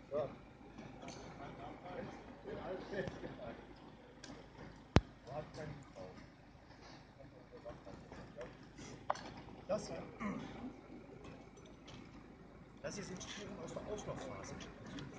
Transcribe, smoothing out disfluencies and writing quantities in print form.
Das hier. Das hier sind Spuren aus der Auslaufphase.